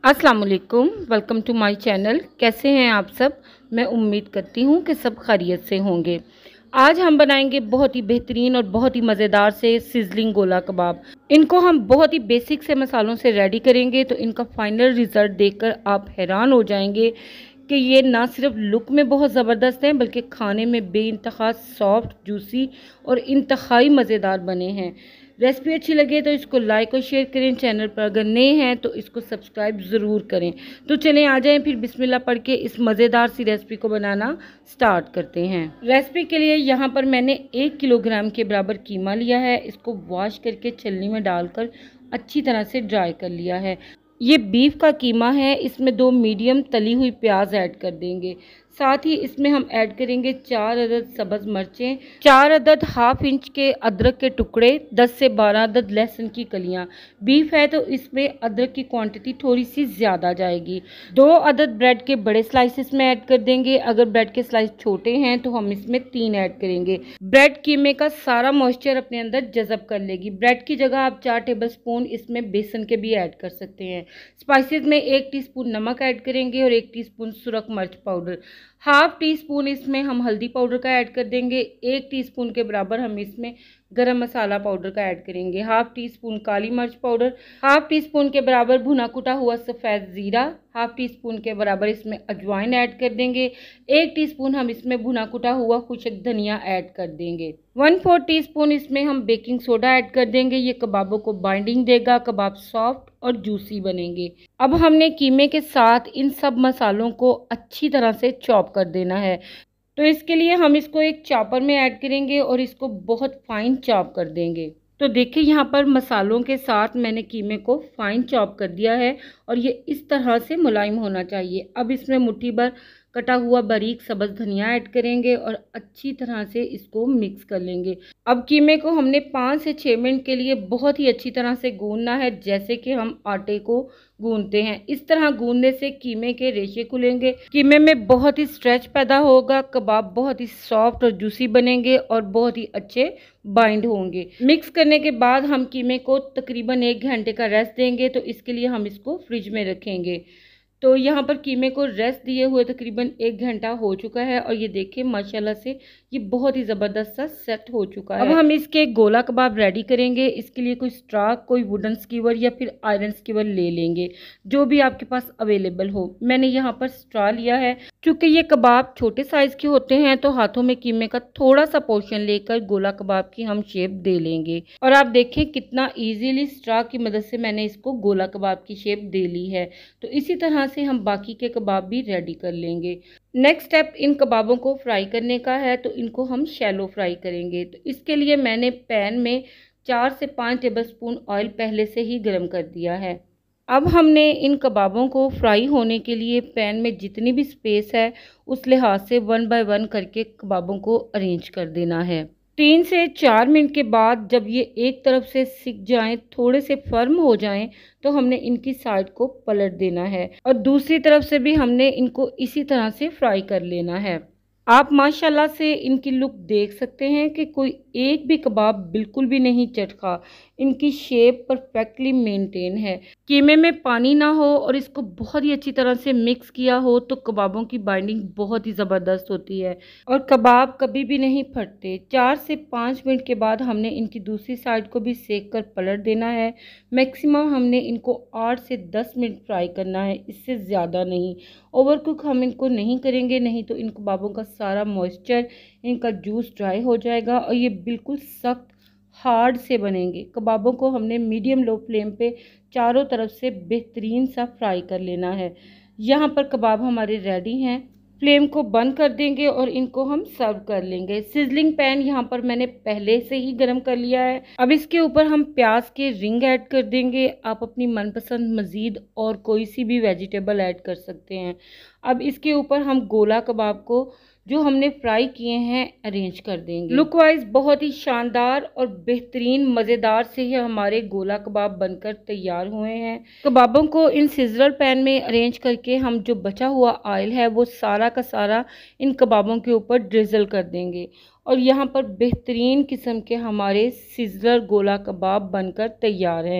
अस्सलाम वालेकुम, welcome to my channel. कैसे हैं आप सब? मैं उम्मीद करती हूँ कि सब खैरियत से होंगे। आज हम बनाएंगे बहुत ही बेहतरीन और बहुत ही मज़ेदार से सिजलिंग गोला कबाब। इनको हम बहुत ही बेसिक से मसालों से रेडी करेंगे तो इनका फाइनल रिज़ल्ट देखकर आप हैरान हो जाएंगे कि ये ना सिर्फ लुक में बहुत ज़बरदस्त हैं बल्कि खाने में बेइंतहा सॉफ्ट, जूसी और इंतहाई मज़ेदार बने हैं। रेसिपी अच्छी लगे तो इसको लाइक और शेयर करें। चैनल पर अगर नए हैं तो इसको सब्सक्राइब ज़रूर करें। तो चलें आ जाएं फिर बिस्मिल्लाह पढ़ के इस मज़ेदार सी रेसिपी को बनाना स्टार्ट करते हैं। रेसिपी के लिए यहाँ पर मैंने 1 किलोग्राम के बराबर कीमा लिया है। इसको वॉश करके छलनी में डालकर अच्छी तरह से ड्राई कर लिया है। ये बीफ का कीमा है। इसमें 2 मीडियम तली हुई प्याज ऐड कर देंगे। साथ ही इसमें हम ऐड करेंगे 4 अदद सब्ज़ मिर्चें, 4 अदद हाफ इंच के अदरक के टुकड़े, 10 से 12 अदद लहसुन की कलियां। बीफ है तो इसमें अदरक की क्वांटिटी थोड़ी सी ज़्यादा जाएगी। 2 अदद ब्रेड के बड़े स्लाइसेस में ऐड कर देंगे। अगर ब्रेड के स्लाइस छोटे हैं तो हम इसमें 3 ऐड करेंगे। ब्रेड कीमे का सारा मॉइस्चर अपने अंदर जज़ब कर लेगी। ब्रेड की जगह आप 4 टेबलस्पून इसमें बेसन के भी ऐड कर सकते हैं। स्पाइसेस में 1 टीस्पून नमक ऐड करेंगे और 1 टीस्पून सुरख मिर्च पाउडर। हाफ टी स्पून इसमें हम हल्दी पाउडर का ऐड कर देंगे। 1 टीस्पून के बराबर हम इसमें गरम मसाला पाउडर का ऐड करेंगे। हाफ टी स्पून काली मिर्च पाउडर, हाफ टी स्पून के बराबर भुना कुटा हुआ सफ़ेद ज़ीरा, हाफ टी स्पून के बराबर इसमें अजवाइन ऐड कर देंगे। 1 टीस्पून हम इसमें भुना कुटा हुआ खुश्क धनिया ऐड कर देंगे। 1/4 टीस्पून इसमें हम बेकिंग सोडा ऐड कर देंगे। ये कबाबों को बाइंडिंग देगा, कबाब सॉफ्ट और जूसी बनेंगे। अब हमने कीमे के साथ इन सब मसालों को अच्छी तरह से चॉप कर देना है। तो इसके लिए हम इसको एक चॉपर में ऐड करेंगे और इसको बहुत फाइन चॉप कर देंगे। तो देखिए यहाँ पर मसालों के साथ मैंने कीमे को फाइन चॉप कर दिया है और ये इस तरह से मुलायम होना चाहिए। अब इसमें मुट्ठी भर कटा हुआ बारीक सब्ज़ धनिया ऐड करेंगे और अच्छी तरह से इसको मिक्स कर लेंगे। अब कीमे को हमने 5 से 6 मिनट के लिए बहुत ही अच्छी तरह से गूंदना है, जैसे कि हम आटे को गूंदते हैं। इस तरह गूंदने से कीमे के रेशे खुलेंगे, कीमे में बहुत ही स्ट्रेच पैदा होगा, कबाब बहुत ही सॉफ्ट और जूसी बनेंगे और बहुत ही अच्छे बाइंड होंगे। मिक्स करने के बाद हम कीमे को तकरीबन 1 घंटे का रेस्ट देंगे। तो इसके लिए हम इसको फ्रिज में रखेंगे। तो यहाँ पर कीमे को रेस्ट दिए हुए तकरीबन 1 घंटा हो चुका है और ये देखिए माशाल्लाह से ये बहुत ही ज़बरदस्त सा सेट हो चुका है। अब हम इसके गोला कबाब रेडी करेंगे। इसके लिए कोई स्ट्रा, कोई वुडन स्कीवर या फिर आयरन स्कीवर ले लेंगे, जो भी आपके पास अवेलेबल हो। मैंने यहाँ पर स्ट्रा लिया है। क्योंकि ये कबाब छोटे साइज़ के होते हैं तो हाथों में कीमे का थोड़ा सा पोर्शन लेकर गोला कबाब की हम शेप दे लेंगे। और आप देखें कितना ईजीली स्ट्रा की मदद से मैंने इसको गोला कबाब की शेप दे ली है। तो इसी तरह से हम बाकी के कबाब भी रेडी कर लेंगे। नेक्स्ट स्टेप इन कबाबों को फ्राई करने का है, तो इनको हम शैलो फ्राई करेंगे। तो इसके लिए मैंने पैन में 4 से 5 टेबलस्पून ऑयल पहले से ही गर्म कर दिया है। अब हमने इन कबाबों को फ्राई होने के लिए पैन में जितनी भी स्पेस है उस लिहाज से 1 बाय 1 करके कबाबों को अरेंज कर देना है। 3 से 4 मिनट के बाद जब ये एक तरफ से सिक जाएं, थोड़े से फर्म हो जाएं, तो हमने इनकी साइड को पलट देना है और दूसरी तरफ से भी हमने इनको इसी तरह से फ्राई कर लेना है। आप माशाल्लाह से इनकी लुक देख सकते हैं कि कोई एक भी कबाब बिल्कुल भी नहीं चटका। इनकी शेप परफेक्टली मेंटेन है। कीमे में पानी ना हो और इसको बहुत ही अच्छी तरह से मिक्स किया हो तो कबाबों की बाइंडिंग बहुत ही ज़बरदस्त होती है और कबाब कभी भी नहीं फटते। 4 से 5 मिनट के बाद हमने इनकी दूसरी साइड को भी सेक कर पलट देना है। मैक्सिमम हमने इनको 8 से 10 मिनट फ्राई करना है, इससे ज़्यादा नहीं। ओवर कुक हम इनको नहीं करेंगे, नहीं तो इन कबाबों का सारा मॉइस्चर, इनका जूस ड्राई हो जाएगा और ये बिल्कुल सख्त हार्ड से बनेंगे। कबाबों को हमने मीडियम लो फ्लेम पे चारों तरफ से बेहतरीन सा फ्राई कर लेना है। यहाँ पर कबाब हमारे रेडी हैं। फ्लेम को बंद कर देंगे और इनको हम सर्व कर लेंगे। सिजलिंग पैन यहाँ पर मैंने पहले से ही गर्म कर लिया है। अब इसके ऊपर हम प्याज के रिंग ऐड कर देंगे। आप अपनी मनपसंद मज़ीद और कोई सी भी वेजिटेबल ऐड कर सकते हैं। अब इसके ऊपर हम गोला कबाब को जो हमने फ्राई किए हैं अरेंज कर देंगे। लुक वाइज बहुत ही शानदार और बेहतरीन मज़ेदार से ही हमारे गोला कबाब बनकर तैयार हुए हैं। कबाबों को इन सिजलर पैन में अरेंज करके हम जो बचा हुआ ऑयल है वो सारा का सारा इन कबाबों के ऊपर ड्रिजल कर देंगे और यहाँ पर बेहतरीन किस्म के हमारे सिजलर गोला कबाब बनकर तैयार हैं।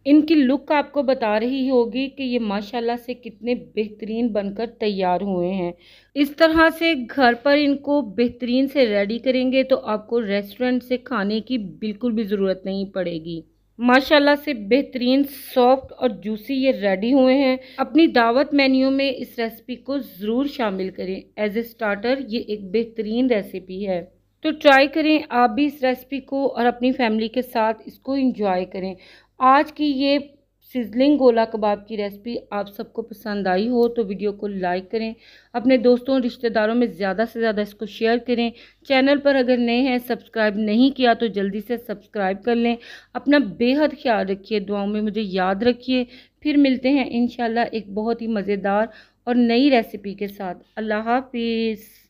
इनकी लुक आपको बता रही होगी कि ये माशाल्लाह से कितने बेहतरीन बनकर तैयार हुए हैं। इस तरह से घर पर इनको बेहतरीन से रेडी करेंगे तो आपको रेस्टोरेंट से खाने की बिल्कुल भी ज़रूरत नहीं पड़ेगी। माशाल्लाह से बेहतरीन सॉफ्ट और जूसी ये रेडी हुए हैं। अपनी दावत मेन्यू में इस रेसिपी को ज़रूर शामिल करें। एज ए स्टार्टर ये एक बेहतरीन रेसिपी है, तो ट्राई करें आप भी इस रेसिपी को और अपनी फैमिली के साथ इसको एंजॉय करें। आज की ये सिजलिंग गोला कबाब की रेसिपी आप सबको पसंद आई हो तो वीडियो को लाइक करें, अपने दोस्तों रिश्तेदारों में ज़्यादा से ज़्यादा इसको शेयर करें। चैनल पर अगर नए हैं सब्सक्राइब नहीं किया तो जल्दी से सब्सक्राइब कर लें। अपना बेहद ख्याल रखिए, दुआओं में मुझे याद रखिए। फिर मिलते हैं इंशाल्लाह एक बहुत ही मज़ेदार और नई रेसिपी के साथ। अल्लाह हाफिज़।